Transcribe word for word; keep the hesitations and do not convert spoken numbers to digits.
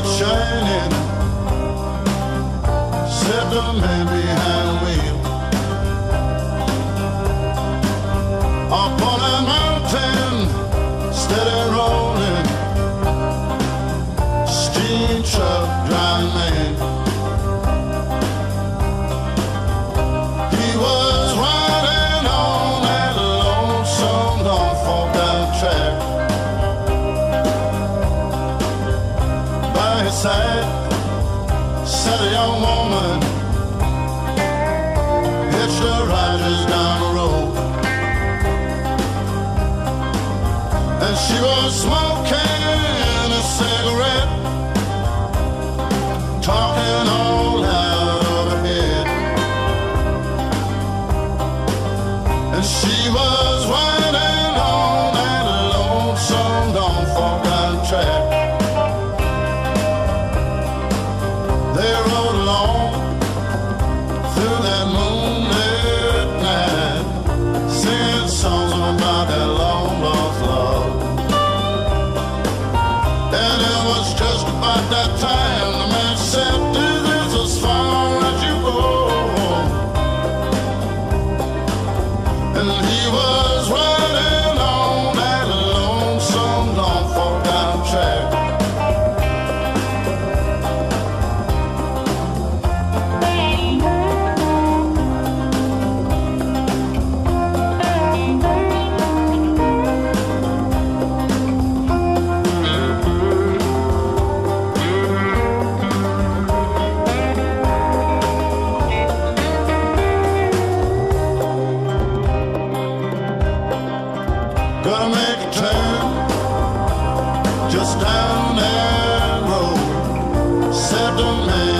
light shining, said the man behind the wheel. Up on a mountain, steady rolling, steam truck driving man. He was riding on that lonesome Norfolk down track. By his side sat a young woman, hitched her riders down the road. And she was smoking a cigarette, talking all out of her head. And she was riding on that lonesome Norfolk down track. They rode along through that moonlit night, singing songs about that long lost love. And it was just about that time the man said, "This is as far as you go." And he was riding on that lonesome Norfolk down track. Gonna make a turn just down that road, said the man